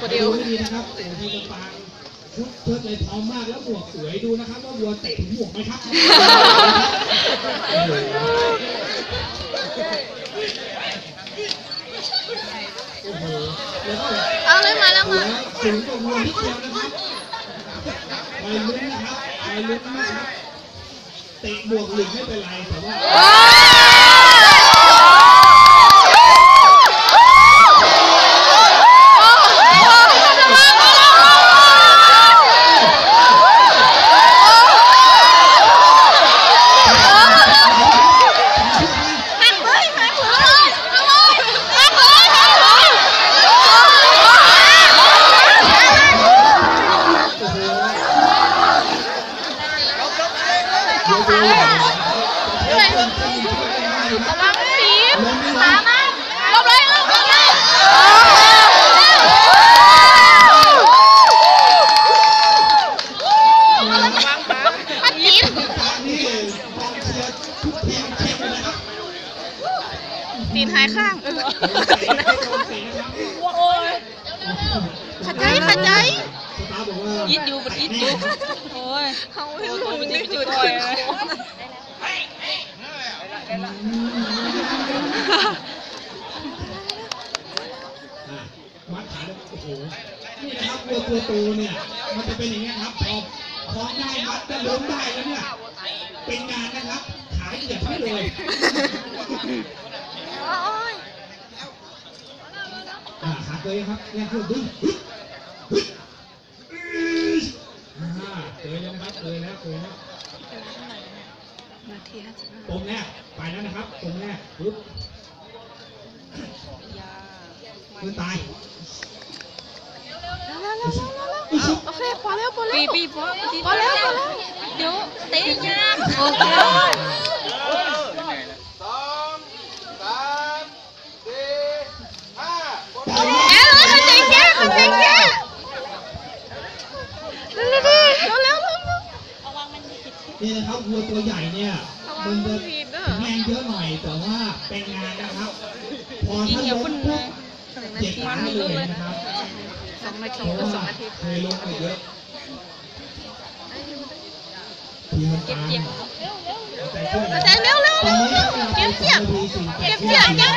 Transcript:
ดูให้ดีนะครับโอ้โหที่ปางชุดเชิดเลยพร้อมมากแล้วบวกสวยดูนะครับว่าวัวเตะถึงหมวกไหมครับโอ้โหแล้วก็เอาเลยมาแล้วมาสูงกว่าวัวนิดเดียวนะครับไปลุ้นนะครับไปลุ้นนะครับเตะบวกหลุดไม่เป็นไรแต่ว่าตีนหายข้างขัดใจขัดใจยิดอยู่มันยิดอยู่โอ้ยเขาไม่รู้มันยิดอยู่ด้วยมัดขาโอ้โหนี่นะครับวัวตัวโตเนี่ยมันจะเป็นอย่างนี้ครับพอได้มัดก็ล้มได้แล้วเนี่ยเป็นงานนะครับขายเหยียบให้เลยขาเกยครับแรงขึ้นดึงเกยแล้วนะครับเกยแล้วตรงแรกไปแล้วนะครับตรงแรกปึ๊บมือตายโอเคพอแล้วปีพอแล้วเดี๋ยวเตะยากโอเคนี่นะครับวัวตัวใหญ่เนี่ยมันจะแรงเยอะหน่อยแต่ว่าเป็นงานนะครับพอถ้าล้มปุ๊บเจ็บขาเลยนะครับ 2 นาทีก็2 นาทีเคยล้มไปเยอะทีมันตามใจเร็วเก็บเสียง